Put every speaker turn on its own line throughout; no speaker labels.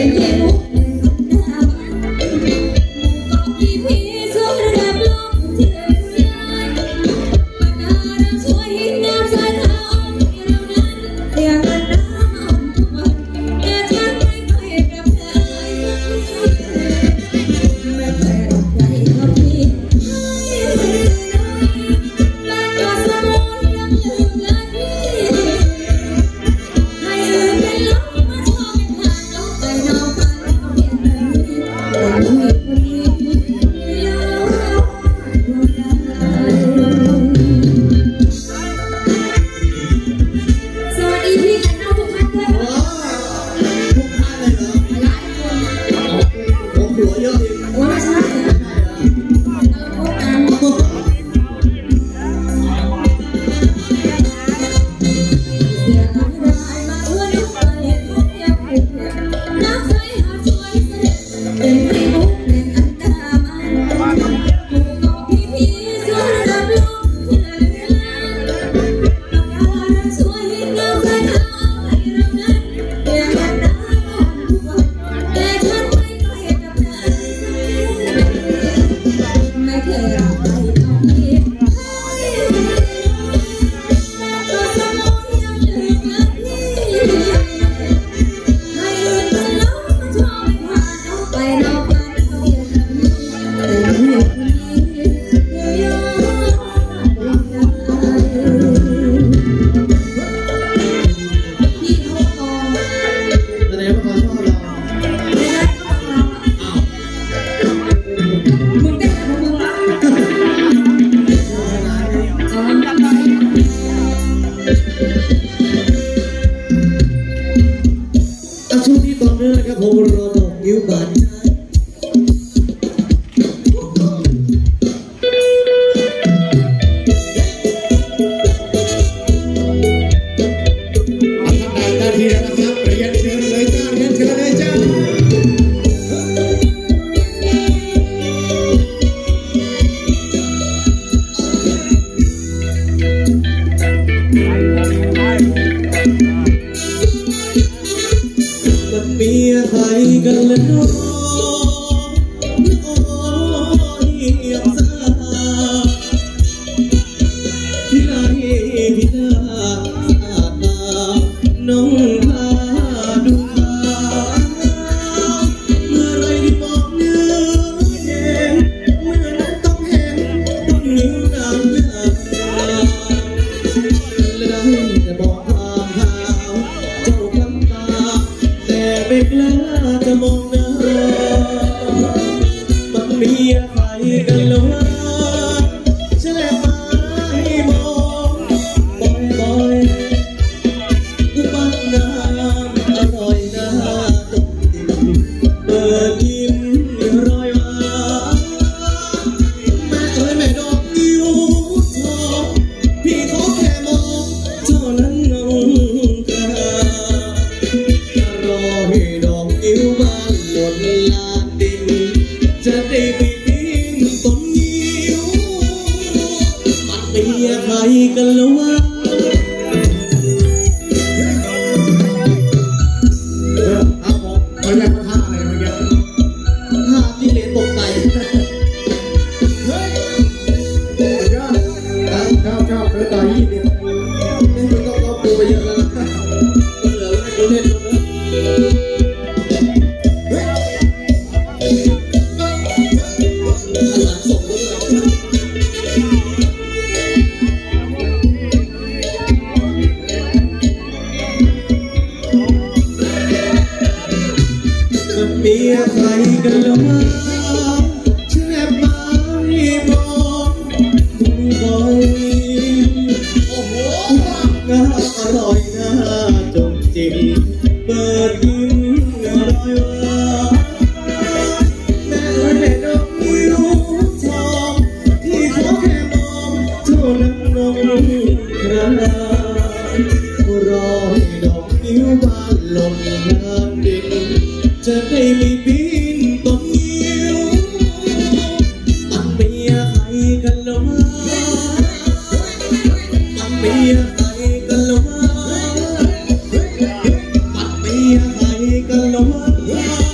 Hãy subscribe cho kênh Ghiền Mì Gõ để không bỏ lỡ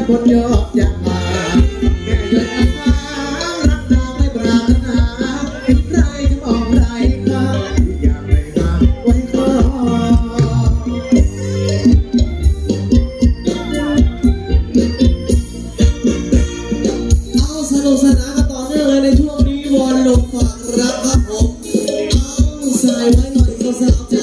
คนยอดอยากมาแม่ยอดฟ้ารักนางไม่ปรารถนาเห็นใครจะมองไรค่ะอยากไปมาไว้คอเอาสนุกสนานกันต่อเนื่องเลยในช่วงนี้วอนลงฝากรักครับผมเอาใส่ไว้หน่อยสาวๆจ้า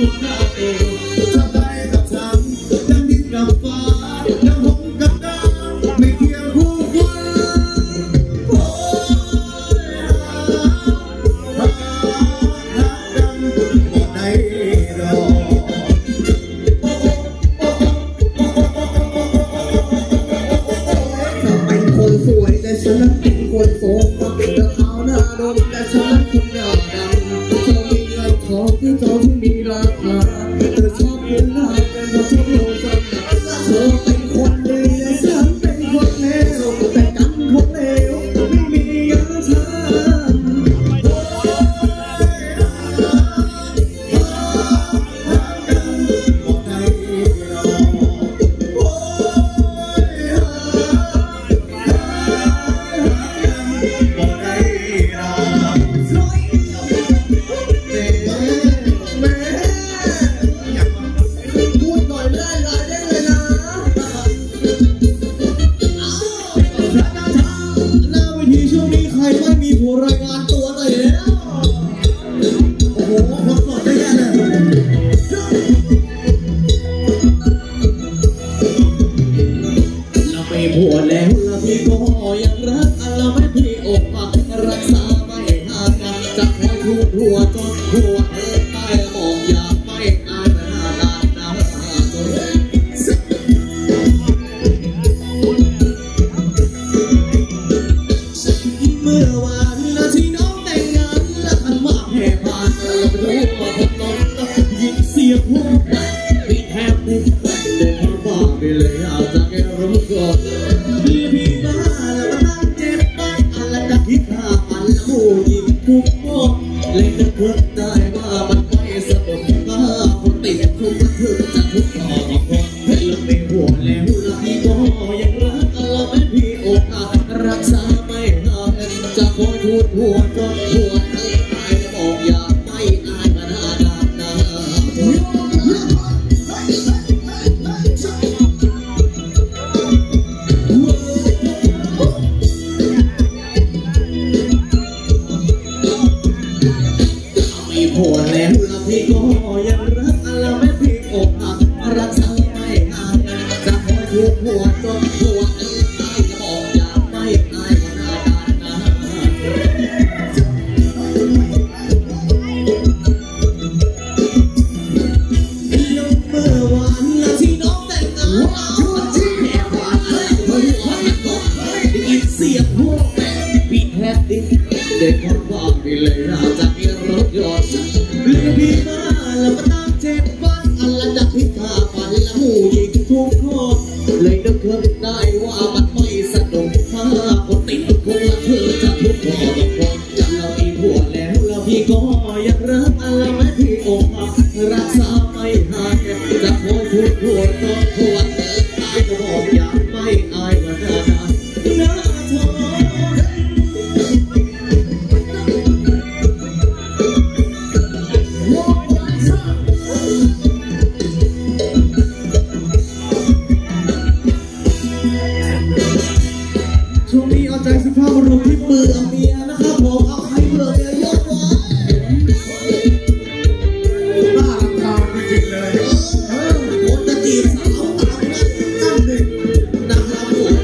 คนหน้าเอวทำไมกับฉันดังดินกับฟ้าดังหงกับน้ำไม่เกี่ยวคู่กันโอ้ยหากันบ่ได้ดอกเป็นคนสวยแต่ฉันนั้นเป็นคนโสมแต่ขาวหน้าดมแต่ฉันนั้นคนหน้าดำเธอมีเงินทองที่เธอที่มีราคาเธอชอบเงินหน้ากันเธอชอบโลกกันเธอเป็นคนดีแต่ฉันเป็นคนเลวแต่กันคนเลวไม่มีอย่างเธอรายงานตัวหน่อยแล้วโอ้โหคนสดได้ยังเนี่ยเราไม่ผัวแล้วเราพี่ก็ยังรักเราไม่พี่อกหักรักษาไม่ห่างกันจะคอยทูบหัวจนหัวเธอใต้มองอยากไม่อายหน้าด้านหน้าตัวเองเมื่อวานที่น้องแต่งงานและทันว่าแห่ผ่านเราไปรู้ว่าคนน้องยิงเสียงหัวพี่แทบไม่เดินทางบ้าไปเลยอาจจะแค่รู้ก่อนพี่มาแล้วมาตั้งเจ็บไปอะไรจะคิดฆ่ามันแล้วมูยิงทุกโมกเลยจะเกิดได้ว่ามันไม่สะดุดว่าคนติดคุกมันถึงจะทุกข์ต่อคนให้เราไม่ห่วงแล้วเราพี่ก็ยังรักเราไม่พี่อกหักรักษาไม่ห่างจะคอยทูดหัวจนหัวเธอตายบอกอยากไม่อายมาหน้าด้านหน้าไม่ผัวแล้วเราพี่ก็ยังรักเราไม่พี่อกหักรักษาไม่ห่างจะคอยทูดหัวจนหัวเธอตายบอกอยากไม่อายมาหน้าด้านหน้าเมื่อวานที่น้องแต่งงานแค่ผ่านอะไรเฮ้ยได้ยินเสียงหัวแม่ปิดแฮดดิ้งเด็กคนว่าไปเลยอาจจะมีรถยนต์เรียกพี่มาแล้วมาตั้งเจ็บบ้านอะไรจะพิฆาตแล้วหูยิงทุกคนเลยนึกขึ้นได้ว่ามันไม่สนุกถ้าคนติดคุกแล้วเธอจะทุกข์พอกับคนจะเรามีผัวแล้วเราพี่ก็ยังรักเราไม่พี่อกหักรักษาไม่หายจะคอยพูดหัวต้องหัวเธอตายก็บอกอยากไม่อายว่าหน้าด้านหน้าทองช่วงนี้เอาใจสุภาพบุรุษที่เบื่อเมียนะครับผมเอาใครเบื่อเมียยกไว้น่ารำคาญจริงๆเลยคนจะจีบสาวตามนั้นตั้งหนึ่งนางรำหัว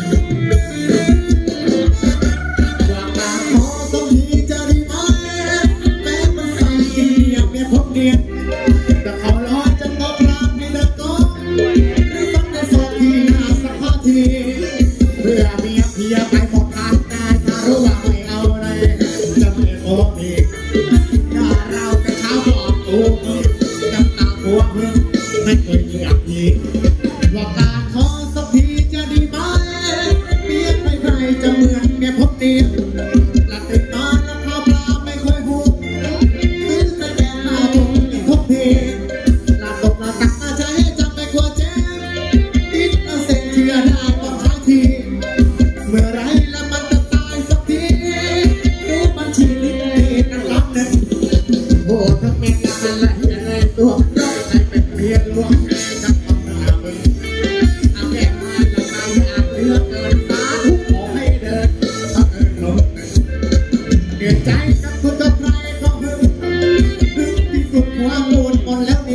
อยากตามขอสักทีจะได้ไหมแม้มันใส่กินอยากเมียพบเดียนแต่ขอร้องจะตบรามให้เด็กก้อนหรือต้องได้สอบทีหน้าสักพักทีเพื่อเมียเพียไปหมดทางได้ถ้ารู้ว่าไม่เอาเลยจะไม่โอ้ดีถ้าเราแต่เช้าบอกตัวน้ำตาหัวเพื่อนไม่เคยเลือกทีบอกการขอสักทีจะดีไหมเมียไม่ใครจะเหมือนเมียพบเตียนหลับตื่นมาแล้วข้าวปลาไม่ค่อยหุงตื่นแต่แก่หน้าทุ่งทุกทีหลับตกหลับตักอาใจให้จำไม่กลัวเจ็บดินเอาเส้นเชื่อได้ก็ท้ายทีเมื่อไรแล้วมันจะตายสักทีดูมันชีวิตนั่นรักนั้นโอ้ทั้งเมียงานและยังไงตัวร้องให้เป็นเมียหลวงจับต้องหามึงเอาแก่มาแล้วตายอยากเลือกเกินตาทุกขอให้เดินถ้าเดินลงเหนื่อยใจกับคนกับใครก็หึงที่สุดหัวโกนหมดแล้ว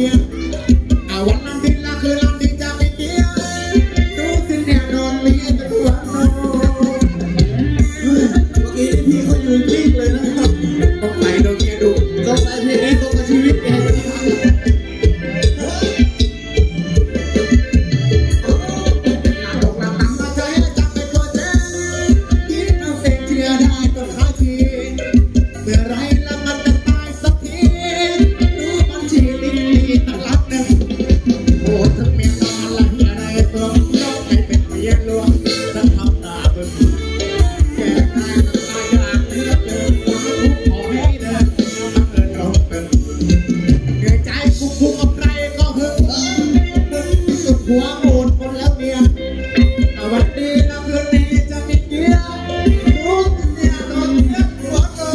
หัวโกนหมดแล้วเนี่ยวันนี้นะคืนนี้จะมีเกียร์รู้เนี่ยตอนเนี้ยหัวโก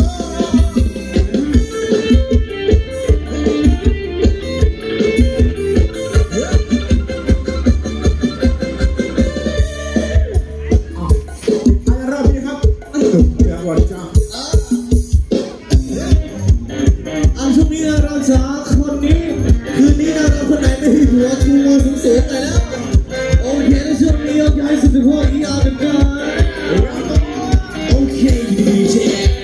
ช่วงนี้เราจะคนนี้คืนนี้เราคนไหนไม่มีหัวชูมือสูงๆเลยแล้วโอเคในช่วงนี้เราย้ายสุดหัวอีอาร์กันกันโอเคดีเจ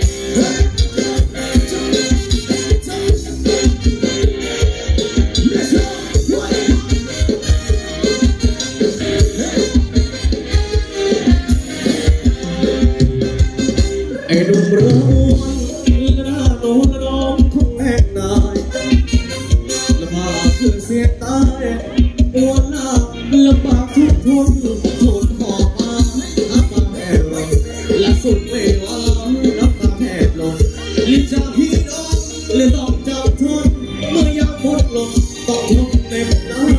ไอ้ดุมร้อนละโนละน้องคงแม่นายละพาคือเสียตายปวดหน้าลำบากทุกทนทนหอบมาน้ำตาแผ่ลงและสุดไม่หวังน้ำตาแผ่ลงลิ้นจากพี่น้องเลยต้องจำทนเมื่อยามหมดลมต้องทนเต็มหน้า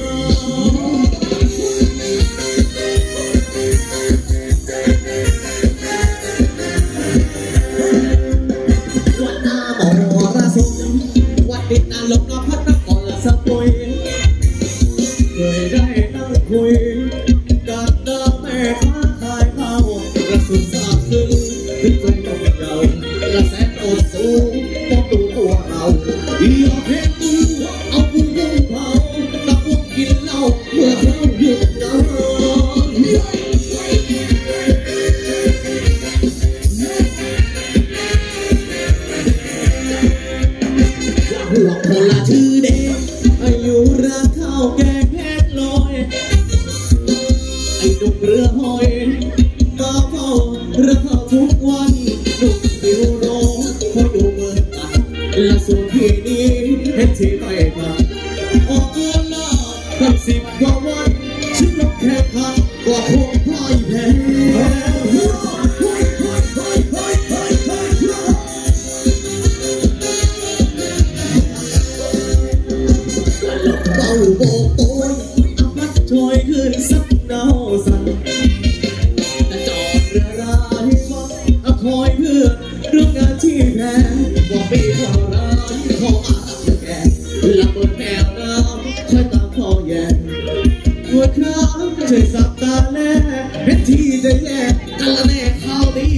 วัดดินนานลมน้ำพัดน้ำก่อนละสักปุยเคยได้นั่งคุยกับเดิมแม่ค้าขายข้าวกระสุนสาบซึ้งถึงใจต้องเราละแสนอดสูงต้องดูตัวเราอยากเห็นมือเอามือยุ่งเผาตะกุกกินเหล้าเมื่อเราหยุดนานหัวคนละชื่อเด็กอายุราข้าวแกงเพชรลอยไอ้ดุกเรือหอยมาเฝ้าเรือเข้าทุกวันดุกสิวโรคอยดูเมืองตันและส่วนที่นี้เห็นที่ไม่ทันออกเงินลาตั้ง10 กว่าวันฉันลงแค่พันกว่าพวกพ่ายแพ้เบาโบกโอยเอาพัดช่วยขึ้นสักดาวสั่นแต่จอดเรือราให้ฟังคอยเพื่อเรื่องงานที่แพ้ว่าปีว่าร้ายขอมาตักแกละเปิดแมวน้ำช่วยตามคอแย่ปวดครั้งช่วยสับตาแน่เห็นที่จะแย่กันละแน่ข่าวดี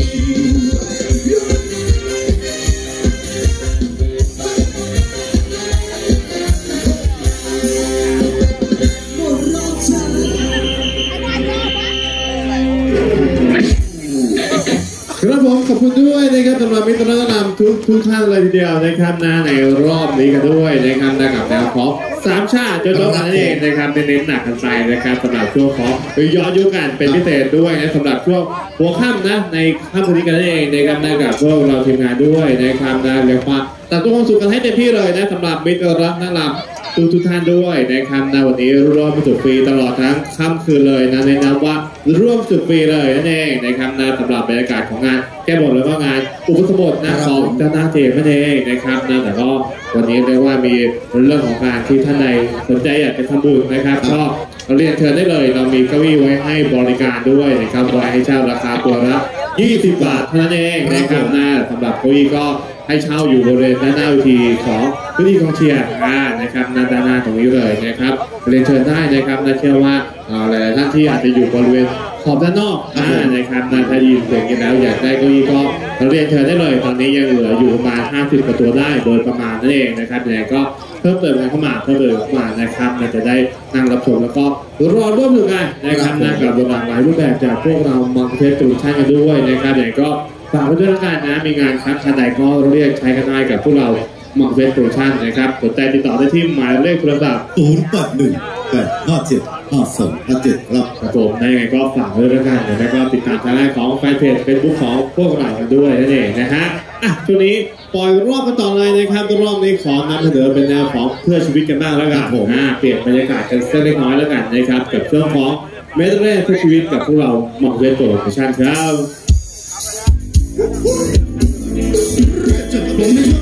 ครับผมขอบคุณด้วยนะครับสำหรับมิตรนำทุกท่านเลยทีเดียวนะครับในรอบนี้กันด้วยนะครับกับแนวของ3 ชาติจนจบกันเองนะครับเน้นหนักกันไปนะครับสำหรับช่วงของย้อนยุคกันเป็นพิเศษด้วยนะสำหรับช่วงหัวค่ำนะในค่ำคืนนี้กันเองนะครับกับพวกเราทีมงานด้วยนะครับเรียกว่าตัดตัวความสุขกันให้เต็มที่เลยนะสำหรับมิตรรักนำทุกท่านด้วยนะครับวันนี้ร่วมสุดฟรีตลอดทั้งค่ำคืนเลยนะในนามว่าร่วมสุดฟรีเลยนั่นเองนะครับสำหรับบรรยากาศของงานแก้บนแล้วก็งานอุปสมบทของเจ้าหน้าที่นั่นเองนะครับแต่ก็วันนี้เรียกว่ามีเรื่องของการที่ท่านใดสนใจอยากจะทำบุญนะครับก็เรียนเชิญได้เลยเรามีเก้าอี้ไว้ให้บริการด้วยนะครับไว้ให้เช่าราคาตัวละ20 บาทเท่านั้นเองนะครับสำหรับเก้าอี้ก็ให้เช่าอยู่บริเวณด้านหน้าเวทีของพื้นที่กองเชียร์นะครับด้านหน้าตรงนี้เลยนะครับเรียนเชิญได้นะครับเชื่อว่าหลายๆท่านที่อาจจะอยู่บริเวณขอบด้านนอกนะครับถ้ายินเสียงกันแล้วอยากได้เก้าอี้ก็เรียนเชิญได้เลยตอนนี้ยังเหลืออยู่ประมาณ50 กว่าตัวได้โดยประมาณนั่นเองนะครับยังไงก็เพิ่มเติมกันเข้ามานะครับจะได้นั่งรับชมแล้วก็รอร่วมมือกันนะครับกับหลากหลายรูปแบบจากพวกเรามังเพชรตุลชั่นกันด้วยนะครับยังไงก็ฝากไว้ด้วยกันนะมีงานครับท่านใดก็เรียกใช้กันได้กับพวกเรามังเพชรตุลชั่นนะครับสนใจติดต่อได้ที่หมายเลขโทรศัพท์0818575257ครับผมยังไงก็ฝากไว้ด้วยกันแล้วก็ติดตามทางด้านของแฟนเพจ Facebook ของพวกเรากันด้วยนั่นเองนะฮะช่วงนี้ปล่อยรอบกันต่อเลยนะครับรอบนี้ขอนำเสนอเป็นแนวของเพื่อชีวิตกันบ้างแล้วกันผมเปลี่ยนบรรยากาศกันสักเล็กน้อยแล้วกันนะครับกับช่วงของเมดเร่เพื่อชีวิตกับพวกเรามังเพชรตุลชั่นครับ